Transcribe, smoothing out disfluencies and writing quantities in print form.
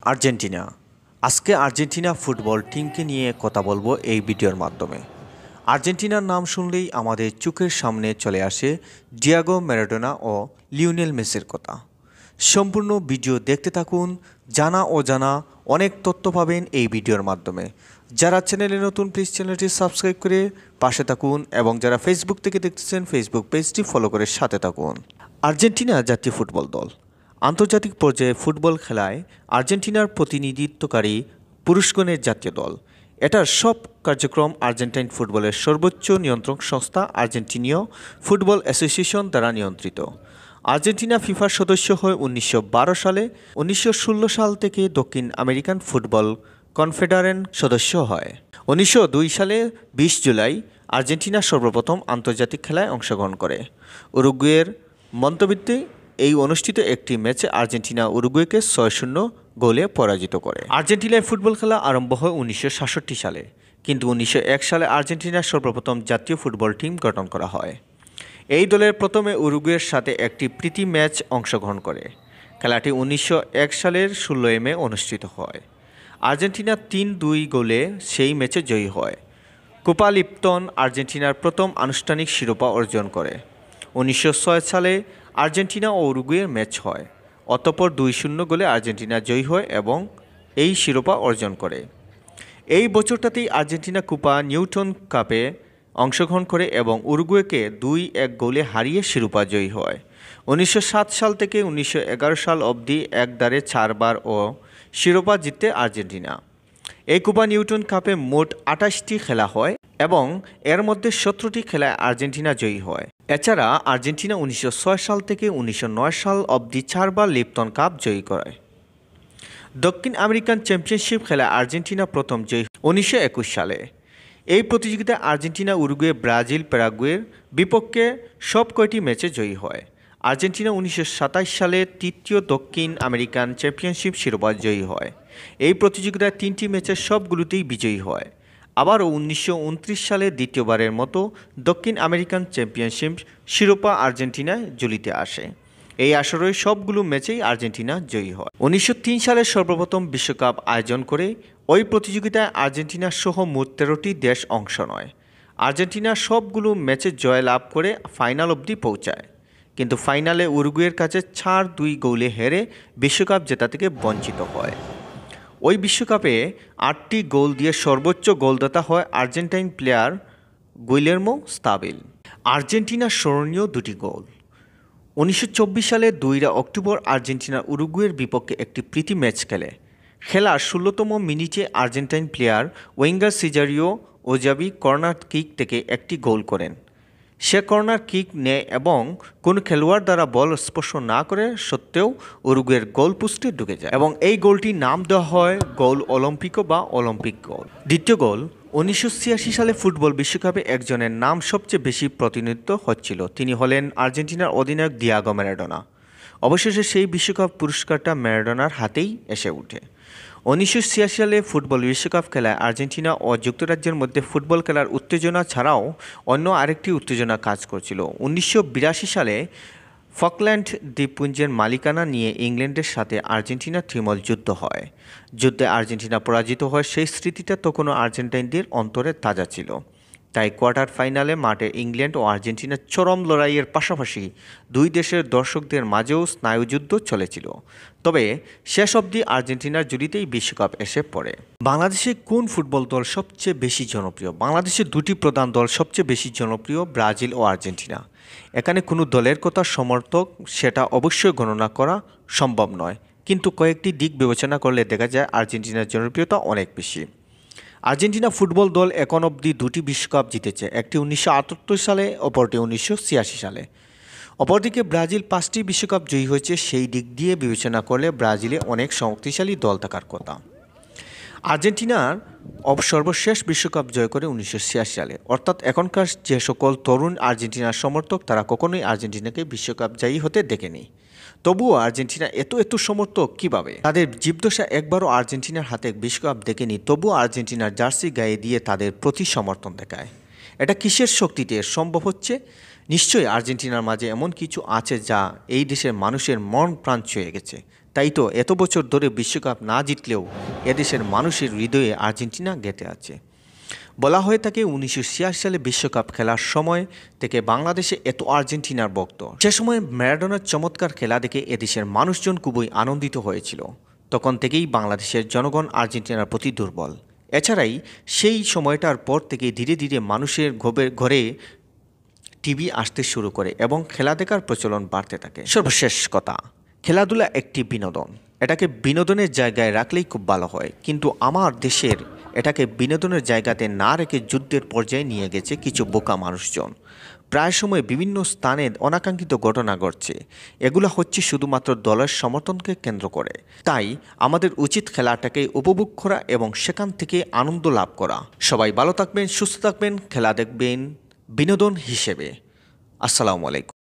Argentina. আজকে Argentina football টিমকে নিয়ে কথা বলবো এই ভিডিওর মাধ্যমে। আর্জেন্টিনার নাম শুনলেই আমাদের চোখের সামনে চলে আসে ডিয়েগো ম্যারাডোনা ও লিওনেল মেসির কথা। সম্পূর্ণ ভিডিও দেখতে থাকুন, জানা ও জানা অনেক তথ্য পাবেন এই ভিডিওর মাধ্যমে। যারা চ্যানেলে নতুন প্লিজ চ্যানেলটি সাবস্ক্রাইব করে পাশে থাকুন এবং যারা ফেসবুক থেকে দেখতেছেন ফেসবুক পেজটি ফলো করে সাথে থাকুন। আর্জেন্টিনা জাতীয় ফুটবল দল আন্তর্জাতিক পর্যায়ে ফুটবল খেলায় আর্জেন্টিনার প্রতিনিধিত্বকারী পুরুষগণের জাতীয় দল। এটার সব কার্যক্রম আর্জেন্টাইন ফুটবলের সর্বোচ্চ নিয়ন্ত্রক সংস্থা আর্জেন্টিনীয় ফুটবল অ্যাসোসিয়েশন দ্বারা নিয়ন্ত্রিত। আর্জেন্টিনা ফিফার সদস্য হয় 1912 সালে। 1916 সাল থেকে দক্ষিণ আমেরিকান ফুটবল কনফেডারেশন সদস্য হয়। 1902 সালে 20 জুলাই আর্জেন্টিনা সর্বপ্রথম আন্তর্জাতিক খেলায় অংশগ্রহণ করে। উরুগুয়ের মন্তবিত্তে এই অনুষ্ঠিত একটি ম্যাচে আর্জেন্টিনা উরুগুয়েকে 6-0 গোলে পরাজিত করে। আর্জেন্টিনায় ফুটবল খেলা আরম্ভ হয় 1966 সালে, কিন্তু 1901 সালে আর্জেন্টিনার সর্বপ্রথম জাতীয় ফুটবল টিম গঠন করা হয়। এই দলের প্রথমে উরুগুয়ের সাথে একটি প্রীতি ম্যাচ অংশগ্রহণ করে। খেলাটি 1901 সালের 16 মে অনুষ্ঠিত হয়। আর্জেন্টিনা 3-2 গোলে সেই ম্যাচে জয়ী হয়। কোপা লিপ্তন আর্জেন্টিনার প্রথম আনুষ্ঠানিক শিরোপা অর্জন করে। 1906 সালে আর্জেন্টিনা ও উরুগুয়ের ম্যাচ হয়। অতঃপর 2-0 গোলে আর্জেন্টিনা জয়ী হয় এবং এই শিরোপা অর্জন করে। এই বছরটাতেই আর্জেন্টিনা কোপা নিউটন কাপে অংশগ্রহণ করে এবং উরুগুয়েকে 2-1 গোলে হারিয়ে শিরোপা জয়ী হয়। 1907 সাল থেকে 1911 সাল অবধি একদারে 4 বার ও শিরোপা জিতে আর্জেন্টিনা। এই কোপা নিউটন কাপে মোট 28টি খেলা হয় এবং এর মধ্যে 17টি খেলায় আর্জেন্টিনা জয়ী হয়। এছাড়া আর্জেন্টিনা 1906 সাল থেকে 1909 সাল অবধি 4 বার লিপ্টন কাপ জয়ী করে। দক্ষিণ আমেরিকান চ্যাম্পিয়নশিপ খেলায় আর্জেন্টিনা প্রথম জয়ী 1921 সালে। এই প্রতিযোগিতায় আর্জেন্টিনা উরুগুয়ে ব্রাজিল প্যারাগুয়ের বিপক্ষে সব কয়টি ম্যাচে জয়ী হয়। আর্জেন্টিনা 1927 সালে তৃতীয় দক্ষিণ আমেরিকান চ্যাম্পিয়নশিপ শিরোপা জয়ী হয়। এই প্রতিযোগিতায় 3টি ম্যাচের সবগুলোতেই বিজয়ী হয়। আবারও 1929 সালে দ্বিতীয়বারের মতো দক্ষিণ আমেরিকান চ্যাম্পিয়নশিপ শিরোপা আর্জেন্টিনায় ঝুলিতে আসে। এই আসরের সবগুলো ম্যাচেই আর্জেন্টিনা জয়ী হয়। 1903 সালে সর্বপ্রথম বিশ্বকাপ আয়োজন করে ওই প্রতিযোগিতায় আর্জেন্টিনা সহ মোট 13টি দেশ অংশ নেয়। আর্জেন্টিনা সবগুলো ম্যাচে জয় লাভ করে ফাইনাল অবধি পৌঁছায়, কিন্তু ফাইনালে উরুগুয়ের কাছে 4-2 গোলে হেরে বিশ্বকাপ জেতা থেকে বঞ্চিত হয়। ওই বিশ্বকাপে 8টি গোল দিয়ে সর্বোচ্চ গোলদাতা হয় আর্জেন্টাইন প্লেয়ার গুইলের্মো স্তাবেল। আর্জেন্টিনার স্মরণীয় দুটি গোল। 1924 সালে 2 অক্টোবর আর্জেন্টিনা উরুগুয়ের বিপক্ষে একটি প্রীতি ম্যাচ খেলে। খেলার 16তম মিনিটে আর্জেন্টাইন প্লেয়ার ওয়েঙ্গার সিজারিও ওজাবি কর্নার কিক থেকে একটি গোল করেন। সে কর্নার কিক নেয় এবং কোনো খেলোয়াড় দ্বারা বল স্পর্শ না করে সত্ত্বেও উরুগুয়ের গোল পোস্টে ঢুকে যায় এবং এই গোলটির নাম দেওয়া হয় গোল অলিম্পিকো বা অলিম্পিক গোল। দ্বিতীয় গোল 1986 সালে ফুটবল বিশ্বকাপে একজনের নাম সবচেয়ে বেশি প্রতিনিধিত্ব হচ্ছিল। তিনি হলেন আর্জেন্টিনার অধিনায়ক ডিয়েগো ম্যারাডোনা। অবশেষে সেই বিশ্বকাপ পুরস্কারটা ম্যারাডোনার হাতেই এসে ওঠে। 1986 সালে ফুটবল বিশ্বকাপ খেলায় আর্জেন্টিনা ও যুক্তরাজ্যের মধ্যে ফুটবল খেলার উত্তেজনা ছাড়াও অন্য আরেকটি উত্তেজনা কাজ করছিল। 1982 সালে ফকল্যান্ড দ্বীপপুঞ্জের মালিকানা নিয়ে ইংল্যান্ডের সাথে আর্জেন্টিনার থিমল যুদ্ধ হয়। যুদ্ধে আর্জেন্টিনা পরাজিত হয়। সেই স্মৃতিটা তখনও আর্জেন্টাইনদের অন্তরে তাজা ছিল। তাই কোয়ার্টার ফাইনালে মাঠে ইংল্যান্ড ও আর্জেন্টিনার চরম লড়াইয়ের পাশাপাশি দুই দেশের দর্শকদের মাঝেও স্নায়ুযুদ্ধ চলেছিল। তবে শেষ অবধি আর্জেন্টিনার জুড়িতেই বিশ্বকাপ এসে পড়ে। বাংলাদেশে কোন ফুটবল দল সবচেয়ে বেশি জনপ্রিয়? বাংলাদেশের দুটি প্রধান দল সবচেয়ে বেশি জনপ্রিয়, ব্রাজিল ও আর্জেন্টিনা। এখানে কোনো দলের কথা সমর্থক সেটা অবশ্যই গণনা করা সম্ভব নয়, কিন্তু কয়েকটি দিক বিবেচনা করলে দেখা যায় আর্জেন্টিনার জনপ্রিয়তা অনেক বেশি। আর্জেন্টিনা ফুটবল দল এখন অবধি 2টি বিশ্বকাপ জিতেছে, একটি 1978 সালে, অপরটি 1986 সালে। অপরদিকে ব্রাজিল 5টি বিশ্বকাপ জয়ী হয়েছে। সেই দিক দিয়ে বিবেচনা করলে ব্রাজিলে অনেক শক্তিশালী দল থাকার কথা। আর্জেন্টিনার সর্বশেষ বিশ্বকাপ জয় করে 1986 সালে। অর্থাৎ এখনকার যে সকল তরুণ আর্জেন্টিনার সমর্থক তারা কখনোই আর্জেন্টিনাকে বিশ্বকাপ জয়ী হতে দেখেনি। তবুও আর্জেন্টিনা এত সমর্থক কিভাবে? তাদের জীবদশা একবারও আর্জেন্টিনার হাতে বিশ্বকাপ দেখেনি, তবুও আর্জেন্টিনার জার্সি গায়ে দিয়ে তাদের প্রতি সমর্থন দেখায়। এটা কিসের শক্তিতে সম্ভব হচ্ছে? নিশ্চয়ই আর্জেন্টিনার মাঝে এমন কিছু আছে যা এই দেশের মানুষের মন প্রাণ ছুঁয়ে গেছে। তাই তো এত বছর ধরে বিশ্বকাপ না জিতলেও এদেশের মানুষের হৃদয়ে আর্জেন্টিনা গেঁথে আছে। বলা হয়ে থাকে 1986 সালে বিশ্বকাপ খেলার সময় থেকে বাংলাদেশে এত আর্জেন্টিনার ভক্ত। সে সময় ম্যারাডোনার চমৎকার খেলা দেখে এদেশের মানুষজন খুবই আনন্দিত হয়েছিল। তখন থেকেই বাংলাদেশের জনগণ আর্জেন্টিনার প্রতি দুর্বল। এছাড়াই সেই সময়টার পর থেকে ধীরে ধীরে মানুষের ঘরে টিভি আসতে শুরু করে এবং খেলা দেখার প্রচলন বাড়তে থাকে। সর্বশেষ কথা, খেলাধুলা একটি বিনোদন, এটাকে বিনোদনের জায়গায় রাখলেই খুব ভালো হয়। কিন্তু আমার দেশের এটাকে বিনোদনের জায়গাতে না রেখে যুদ্ধের পর্যায়ে নিয়ে গেছে কিছু বোকা মানুষজন। প্রায় সময় বিভিন্ন স্থানে অনাকাঙ্ক্ষিত ঘটনা ঘটছে। এগুলো হচ্ছে শুধুমাত্র দলের সমর্থনকে কেন্দ্র করে। তাই আমাদের উচিত খেলাটাকে উপভোগ করা এবং সেখান থেকে আনন্দ লাভ করা। সবাই ভালো থাকবেন, সুস্থ থাকবেন, খেলা দেখবেন বিনোদন হিসেবে। আসসালামু আলাইকুম।